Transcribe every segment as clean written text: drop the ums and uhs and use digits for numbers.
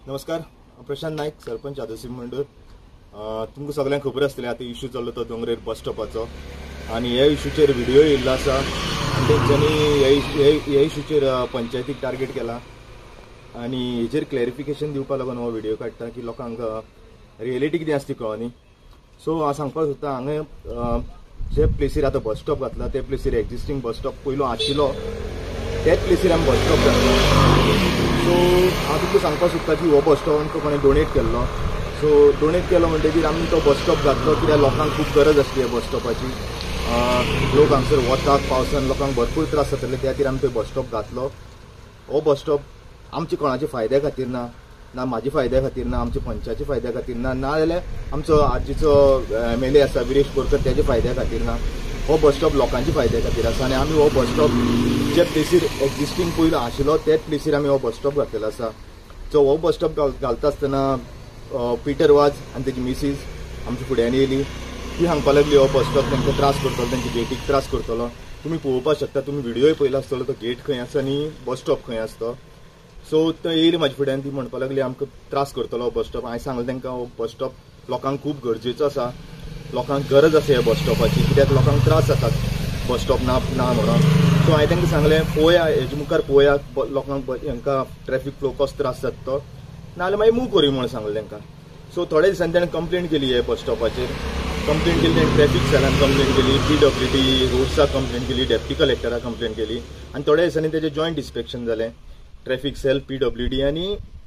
नमस्कार, प्रशांत नाईक, सरपंच मंडूर. तुमकां सगळ्यांक खबर आसतलें आता इश्यू चल्लो तो डोंगरेर बस स्टॉपाचो आनी ह्या इश्यूचेर व्हिडिओ येयल्लो आसा आनी तेंच्यांनी ह्या इश्यूचेर पंचायतीक टार्गेट केला आनी हेचेर क्लॅरिफिकेशन दिवपा लागून हो व्हिडिओ काडटा की लोकांक रियलिटी कितें आसा ती कळनी. सो हांव सांगपाक सोदता हांगा जे प्लेसीर आतां बस स्टॉप घातला ते प्लेसीर एक्झिस्टींग बस स्टॉप पयलो आशिल्लो त्याच प्लेसीर आमी बस स्टॉप घातलो. सो हांव तुमकां सांगपाक सोदता की हो बस स्टॉप आमकां कोणें डोनेट केल्लो. सो डोनेट केलो म्हणटकीर आमी तो बस स्टॉप घातलो कित्याक लोकांक खूब गरज आसली ह्या बस स्टॉपाची. लोक हांगसर वताक पावसान लोकांक भरपूर त्रास जाताले त्या खातीर आमी तो बस स्टॉप घातलो. हो बस स्टॉप आमच्या कोणाच्या फायद्या खातीर ना म्हाज्या फायद्या खातीर ना, आमच्या पंचाच्या फायद्या खातीर ना जाल्यार आमचो आजीचो MLA आसा विरेश बोरकर त्याच्या फायद्या खातीर ना. हो बस स्टॉप लोकांच्या फायद्या खातीर आसा आनी आमी हो बस स्टॉप जे प्लेसीर एक्झिस्टींग पयलो आशिल्लो त्याच प्लेसीर आमी हो बस स्टॉप घातलेलो आसा. सो हो बस स्टॉप घालता आसतना पिटर वाज आनी तेजी मिसीस आमच्या फुड्यान येयली. ती सांगपाक लागली हो बस स्टॉप तांकां त्रास करतलो, तांच्या गेटीक त्रास करतलो. तुमी पळोवपाक शकता, तुमी व्हिडिओय पयलो आसतलो तो गेट खंय आसा आनी बस स्टॉप खंय आसा तो. सो तो येयली म्हाज्या फुड्यान, ती म्हणपाक लागली आमकां त्रास करतलो हो बस स्टॉप. हांवें सांगलें तांकां हो बस स्टॉप लोकांक खूब गरजेचो आसा, लोकांक गरज आसा ह्या बस स्टॉपाची कित्याक लोकांक त्रास जातात बस स्टॉप ना म्हणून. सो हांवें तांकां सांगलें पळोवया हेजे मुखार पळोवया लोकांक हांकां ट्रॅफीक फ्लो कसो त्रास जाता तो, नाजाल्यार मागीर मूव करूं म्हणून सांगलें तांकां. सो थोड्या दिसांनी ताणें कंप्लेंट केली हे बस स्टॉपाचेर. कंप्लेंट केली ताणें ट्रॅफीक सेलान कंप्लेंट केली, PWD रोड्साक कंप्लेंट केली, डेप्टी कलेक्टराक कंप्लेंट केली आनी थोड्या दिसांनी तेजें जॉयंट इन्स्पेक्शन जालें. ट्रॅफीक सेल, PWD आनी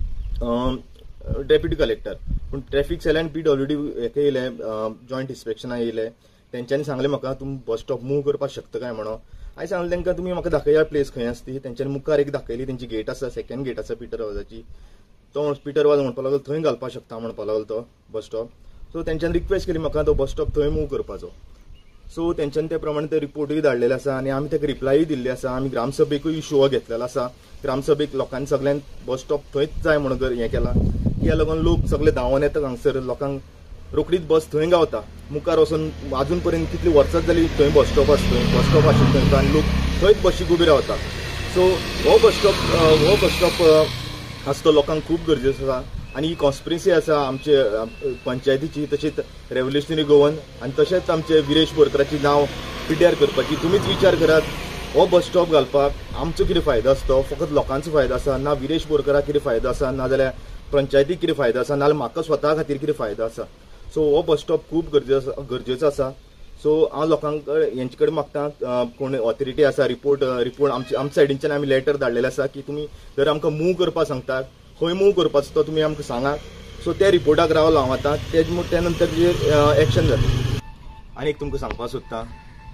डेप्युटी कलेक्टर. पूण ट्रॅफीक सेल आनी PWD हेका येयले जॉयंट इन्स्पेक्शनाक येयले. तेंच्यांनी सांगलें म्हाका तुमी बस स्टॉप मूव करपाक शकता काय म्हणून. हांवें सांगलें तांकां तुमी म्हाका दाखया प्लेस खंय आसा ती. तेंच्यांनी मुखार एक दाखयली, तेंची गेट आसा, सेकंड गेट आसा पिटर वाजाची. तो पिटर वाज म्हणपाक लागलो थंय घालपाक शकता म्हणपाक लागलो तो बस स्टॉप. सो तेंच्यांनी रिक्वेस्ट केली म्हाका तो बस स्टॉप थंय मूव करपाचो. सो तेंच्यांनी ते प्रमाणे ते रिपोर्टूय धाडलेले आसा आनी आमी ताका रिप्लायूय दिल्ली आसा. आमी ग्रामसभेकूय इशू हो घेतलेलो आसा. ग्रामसभेक लोकांनी सगळ्यांक बस स्टॉप थंयच जाय म्हणून हें केलां. त्या लागून लोक सगळे धांवन येतात हांगसर. लोकांक रोखडीच बस थंय गावता. मुखार वचून अजून पर्यंत कितली वर्सां जाली थंय बस स्टॉप आसा, थंय बस स्टॉप आशिल्लो थंय आनी लोक थंयच बशीक उबे रावता. सो हो बस स्टॉप आसा तो लोकांक खूब गरजेचो आसा आनी ही कॉन्स्पिरसी आसा आमचे पंचायतीची, तशेंच रेव्होल्युशनरी गोवन आनी तशेंच आमचे विरेश बोरकराची नांव पिड्ड्यार करपाची. तुमीच विचार करात, हो बस स्टॉप घालपाक आमचो कितें फायदो आसा तो, फकत लोकांचो फायदो आसा ना विरेश बोरकराक कितें फायदो आसा, ना जाल्यार पंचायतीक कितें फायदो आसा, नाजाल्यार म्हाका स्वता खातीर कितें फायदो आसा. सो हो बस स्टॉप खूब गरजेचो आसा. सो हांव लोकांक हेंचे कडेन मागता, कोण ऑथॉरिटी आसा रिपोर्ट आमच्या सायडींच्यान आमी लेटर धाडलेलें आसा की तुमी जर आमकां मूव करपाक सांगतात खंय मूव करपाचो तो तुमी आमकां सांगात. सो त्या रिपोर्टाक रावलो हांव आतां, त्या नंतर तेजेर एक्शन जातली. आनी एक तुमकां सांगपाक सोदता,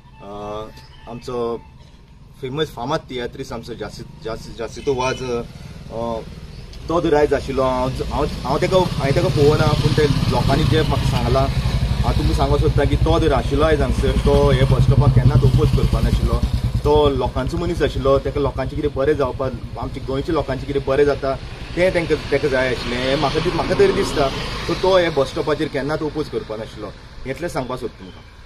आमचो फेमस फामाद तियात्रीस आमचो जासितो वाज तो जर आयज आशिल्लो. हांवें तेका पळोवना, पूण ते लोकांनी जे म्हाका सांगलां हांव तुमकां सांगूंक सोदता की तो जर आशिल्लो आयज हांगसर तो हे बस स्टॉपाक केन्नाच ओपोज करपा नाशिल्लो. तो लोकांचो मनीस आशिल्लो. ताका लोकांचें कितें बरें जावपाक, आमच्या गोंयच्या लोकांचें कितें बरें जाता तें ताका जाय आशिल्लें हें म्हाका तरी दिसता. सो तो हे बस स्टॉपाचेर केन्नाच ओपोज करपा नाशिल्लो. इतलेंच सांगपाक सोदता तुमकां.